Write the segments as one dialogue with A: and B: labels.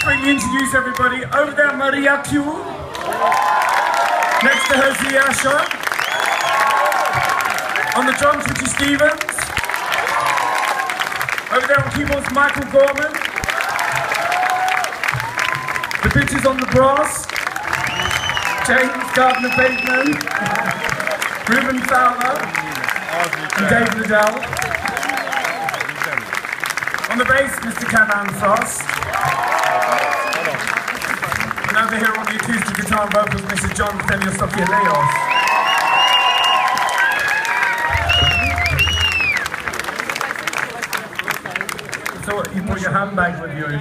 A: quickly introduce everybody. Over there, Maria Q. Next to her, Ziasha. On the drums, Richie Stevens. Over there on keyboards, Michael Gorman. The bitches on the brass. James Gardner-Bateman. Ruben Fowler. And Dave Liddell. On the bass, Mr. Cameron Frost. And over here on the acoustic guitar and vocals, Mrs. John Theliosophialeos. So you brought your handbag with you.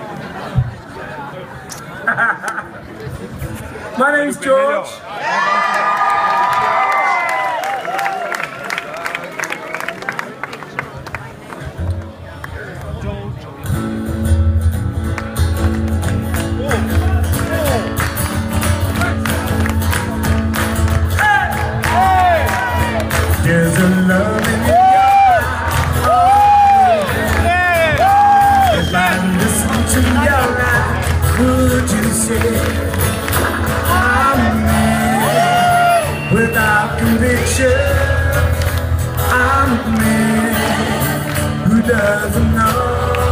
A: My name's George. There's a love in your eyes. If I listen to your eyes, would you say I'm a man without conviction? I'm a man who doesn't know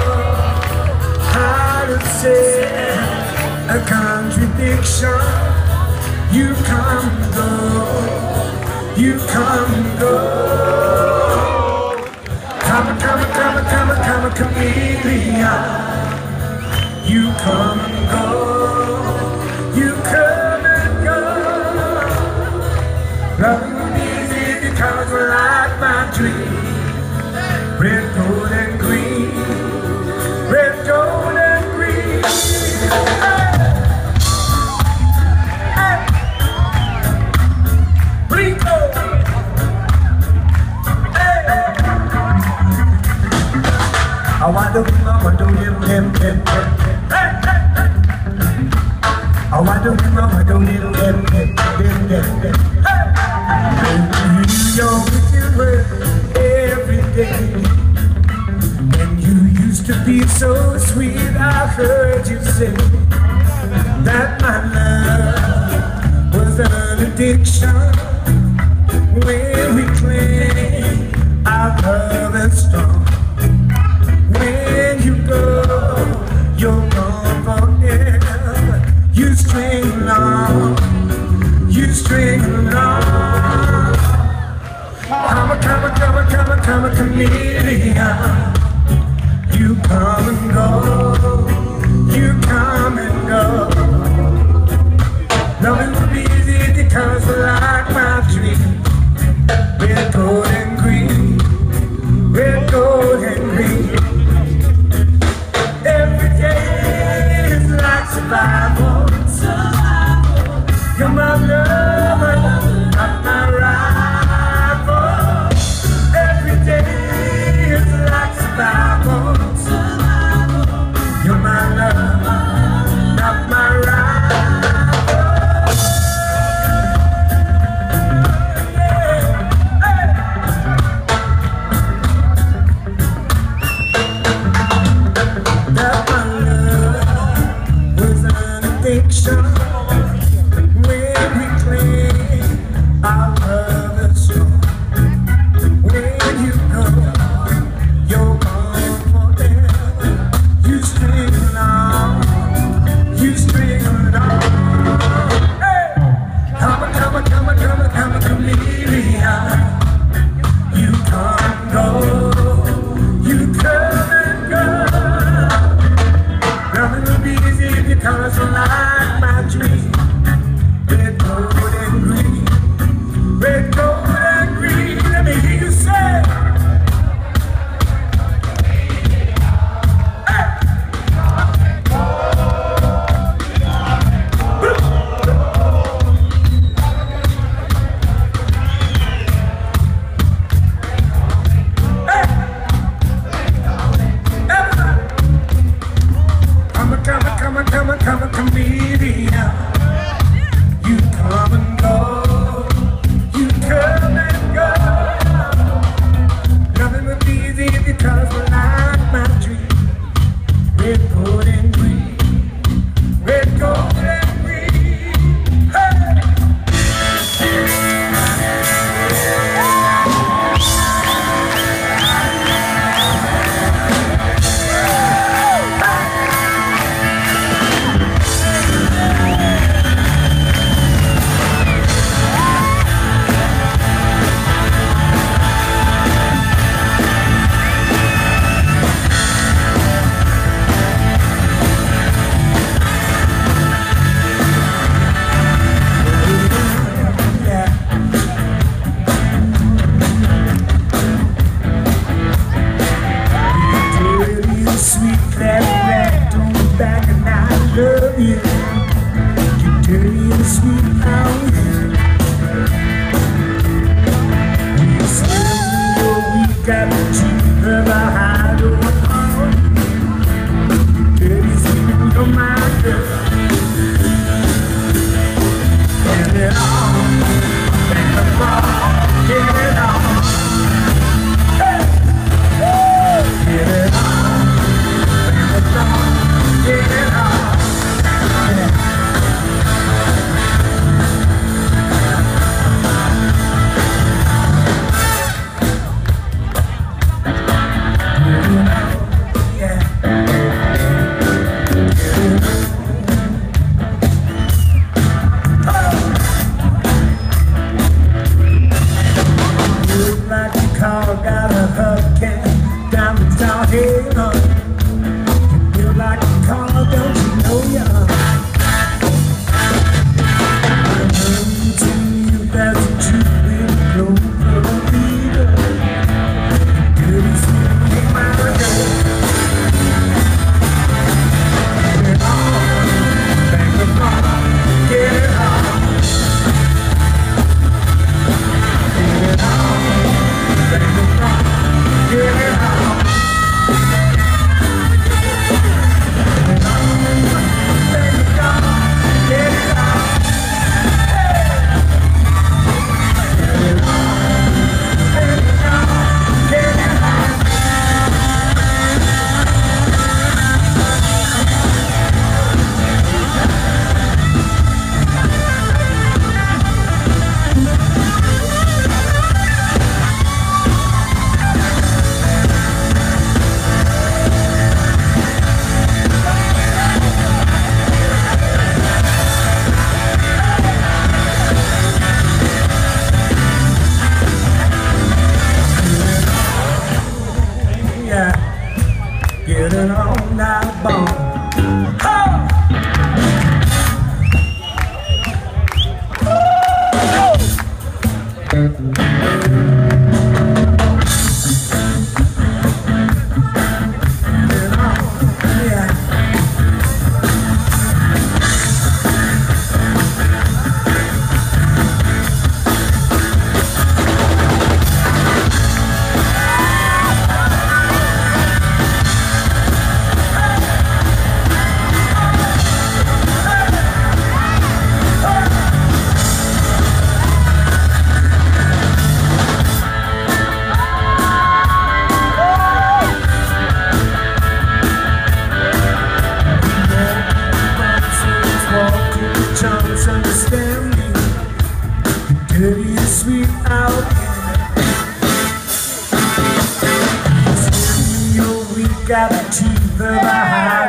A: how to say a contradiction. You come and go. You come and go. Come a chameleon. You come and go. You come and go. Loving me easy because we're like my dream. Red, gold, and green. Red, gold, and green. I want to mama do him. I want to mama do him. You do your wicked work every day, and you used to be so sweet. I heard you say that my love was an addiction. When we claim our love is strong. When you go, you're gone forever. You string along, you string along. I'm a chameleon. You come and go, you come and go. Loving will be easy because we like my dream. Red, gold, and green. Red, gold, and green. Survival. You're my lover, not my rival. Every day is like survival. You're my lover, not my rival. That my love was an addiction. When we claim our love is strong. When you go, you're gone forever. You string along, you string along. Hey! Come a chameleon. You come and go, you come and go. Nothing will be easy because I like my dream. Red, gold, and green. Red, gold, and green. Let me hear you say. Come a chameleon. You come and go. You come and go. Nothing will be easy because we like my dream. Red, gold, and green. Come on, girl. Get it on. Bang the ball. Get it on. Hey. Get it on. Bang the ball. Get it on. Got a hurricane down the town here. You feel like a car, don't you know ya? I'm running to you, that's a truth in the glow for a leader. Good as you, my girl. Get it on, bang the ball, get it on. Get it on. Get it on. Get it on. Get it on. Get it on, Narbonne. Understanding, dirty and sweet out here. We got the teeth of a high.